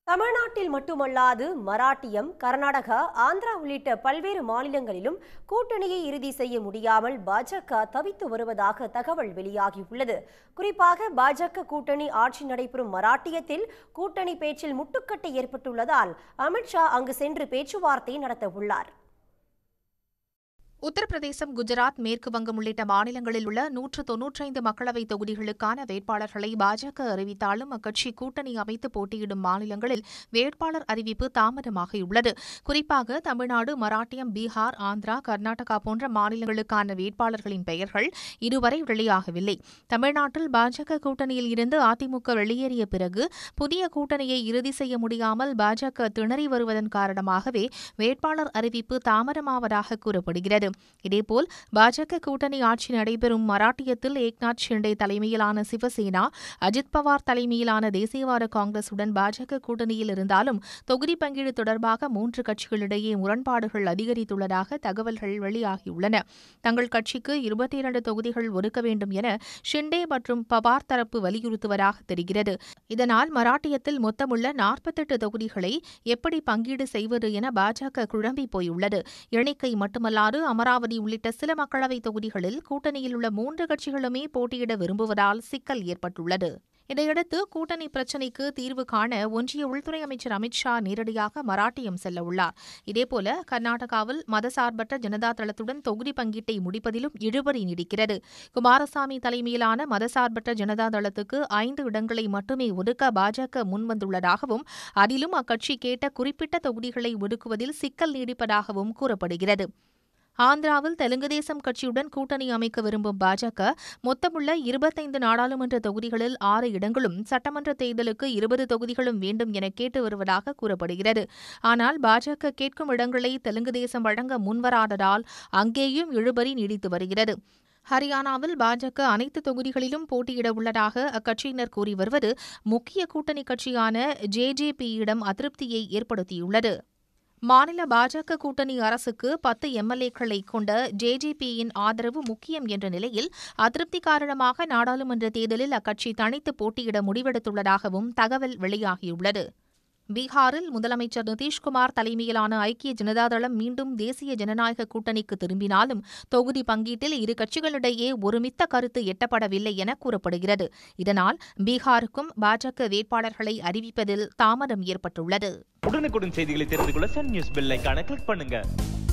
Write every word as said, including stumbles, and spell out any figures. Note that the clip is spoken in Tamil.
தமிழ்நாட்டில் மட்டுமல்லாது மராட்டியம், கர்நாடகா, ஆந்திரா உள்ளிட்ட பல்வேறு மாநிலங்களிலும் கூட்டணியை இறுதி செய்ய முடியாமல் பாஜக தவித்து வருவதாக தகவல் வெளியாகியுள்ளது. குறிப்பாக பாஜக கூட்டணி ஆட்சி நடைபெறும் மராட்டியத்தில் கூட்டணி பேச்சில் முட்டுக்கட்டை ஏற்பட்டுள்ளதால் அமித்ஷா அங்கு சென்று பேச்சுவார்த்தை நடத்த உள்ளார். உத்தரப்பிரதேசம், குஜராத், மேற்கு வங்கம் உள்ளிட்ட மாநிலங்களில் உள்ள நூற்று தொன்னூற்றைந்து மக்களவைத் தொகுதிகளுக்கான வேட்பாளர்களை பாஜக அறிவித்தாலும் அக்கட்சி கூட்டணி அமைத்து போட்டியிடும் மாநிலங்களில் வேட்பாளர் அறிவிப்பு தாமதமாகியுள்ளது. குறிப்பாக தமிழ்நாடு, மராட்டியம், பீகார், ஆந்திரா, கர்நாடகா போன்ற மாநிலங்களுக்கான வேட்பாளர்களின் பெயர்கள் இதுவரை வெளியாகவில்லை. தமிழ்நாட்டில் பாஜக கூட்டணியில் இருந்து அதிமுக வெளியேறிய பிறகு புதிய கூட்டணியை இறுதி செய்ய முடியாமல் பாஜக திணறி வருவதன் காரணமாகவே வேட்பாளர் அறிவிப்பு தாமதமாவதாக கூறப்படுகிறது. இதேபோல் பாஜக கூட்டணி ஆட்சி நடைபெறும் மராட்டியத்தில் ஏக்நாத் ஷிண்டே தலைமையிலான சிவசேனா, அஜித் பவார் தலைமையிலான தேசியவாத காங்கிரசுடன் பாஜக கூட்டணியில் இருந்தாலும் தொகுதி பங்கீடு தொடர்பாக மூன்று கட்சிகளிடையே முரண்பாடுகள் அதிகரித்துள்ளதாக தகவல்கள் வெளியாகியுள்ளன. தங்கள் கட்சிக்கு இருபத்தி இரண்டு தொகுதிகள் ஒதுக்க வேண்டும் என ஷிண்டே மற்றும் பவார் தரப்பு வலியுறுத்துவதாக தெரிகிறது. இதனால் மராட்டியத்தில் மொத்தமுள்ள நாற்பத்தெட்டு தொகுதிகளை எப்படி பங்கீடு செய்வது என பாஜக குழம்பி போயுள்ளது. எண்ணிக்கை மட்டுமல்லாது அமராவதி உள்ளிட்ட சில மக்களவைத் தொகுதிகளில் கூட்டணியில் உள்ள மூன்று கட்சிகளுமே போட்டியிட விரும்புவதால் சிக்கல் ஏற்பட்டுள்ளது. இதையடுத்து கூட்டணி பிரச்சினைக்கு தீர்வு காண ஒன்றிய உள்துறை அமைச்சர் அமித்ஷா நேரடியாக மராட்டியம் செல்ல உள்ளார். இதேபோல கர்நாடகாவில் மதசார்பற்ற ஜனதா தளத்துடன் தொகுதி பங்கீட்டை முடிப்பதிலும் இழுபறி நீடிக்கிறது. குமாரசாமி தலைமையிலான மதசார்பற்ற ஜனதா தளத்துக்கு ஐந்து இடங்களை மட்டுமே ஒதுக்க பாஜக முன்வந்துள்ளதாகவும் அதிலும் அக்கட்சி கேட்ட குறிப்பிட்ட தொகுதிகளை ஒதுக்குவதில் சிக்கல் நீடிப்பதாகவும் கூறப்படுகிறது. ஆந்திராவில் தெலுங்கு தேசம் கட்சியுடன் கூட்டணி அமைக்க விரும்பும் பாஜக மொத்தமுள்ள இருபத்தைந்து நாடாளுமன்ற தொகுதிகளில் ஆறு இடங்களும் சட்டமன்ற தேர்தலுக்கு இருபது தொகுதிகளும் வேண்டும் என கேட்டு வருவதாக கூறப்படுகிறது. ஆனால் பாஜக கேட்கும் இடங்களை தெலுங்கு தேசம் வழங்க முன்வராததால் அங்கேயும் இழுபறி நீடித்து வருகிறது. ஹரியானாவில் பாஜக அனைத்து தொகுதிகளிலும் போட்டியிட உள்ளதாக அக்கட்சியினர் கூறி வருவது முக்கிய கூட்டணி கட்சியான ஜேஜேபியிடம் அதிருப்தியை ஏற்படுத்தியுள்ளது. மாநில பாஜக கூட்டணி அரசுக்கு பத்து எம்எல்ஏக்களை கொண்ட ஜேஜேபியின் ஆதரவு முக்கியம் என்ற நிலையில் அதிருப்தி காரணமாக நாடாளுமன்ற தேர்தலில் அக்கட்சி தனித்து போட்டியிட முடிவெடுத்துள்ளதாகவும் தகவல் வெளியாகியுள்ளது. பீகாரில் முதலமைச்சர் நிதிஷ்குமார் தலைமையிலான ஐக்கிய ஜனதாதளம் மீண்டும் தேசிய ஜனநாயக கூட்டணிக்கு திரும்பினாலும் தொகுதி பங்கீட்டில் இரு கட்சிகளிடையே ஒருமித்த கருத்து எட்டப்படவில்லை என கூறப்படுகிறது. இதனால் பீகாருக்கும் பாஜக வேட்பாளர்களை அறிவிப்பதில் தாமதம் ஏற்பட்டுள்ளது. உடனுக்குடன் செய்திகளை தெரிந்து கொள்ள சன் நியூஸ் பெல் ஐகானை கிளிக் பண்ணுங்க.